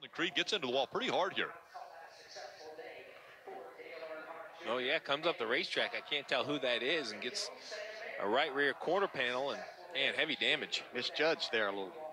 Sheldon Creed gets into the wall pretty hard here. Oh, yeah, comes up the racetrack. I can't tell who that is and gets a right rear quarter panel and heavy damage. Misjudged there a little.